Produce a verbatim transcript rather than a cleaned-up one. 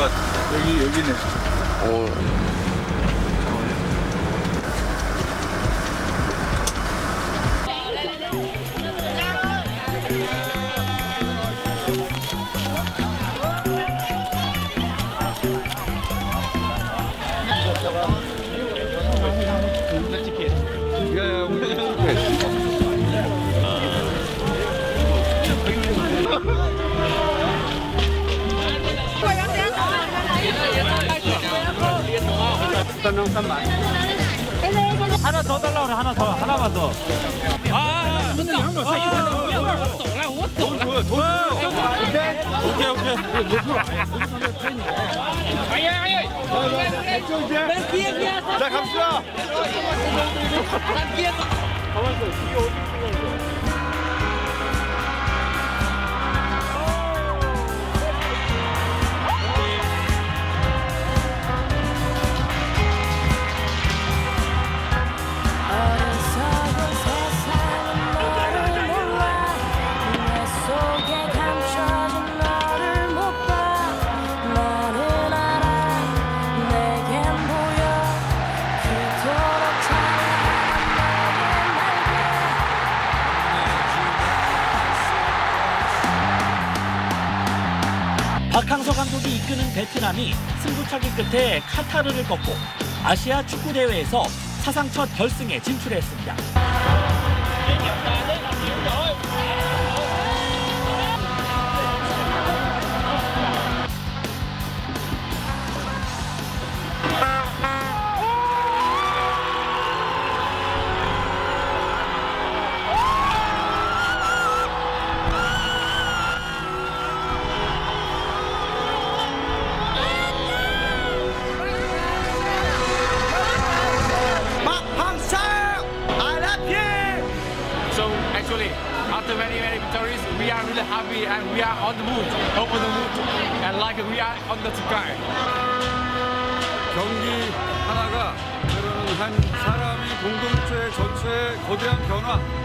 것 같아. 여기, 여기네. 어. 하나 더 달라고 그래. 하나 더. 하나만 더. 아, 아, 오케이, 오케이. 자, 갑시다. 박항서 감독이 이끄는 베트남이 승부차기 끝에 카타르를 꺾고 아시아 축구대회에서 사상 첫 결승에 진출했습니다. After many many victories, we are really happy and we are on the move, over the move, and like we are on the sky. 경기 하나가 때로는 한 사람이 공동체 전체의 거대한 변화.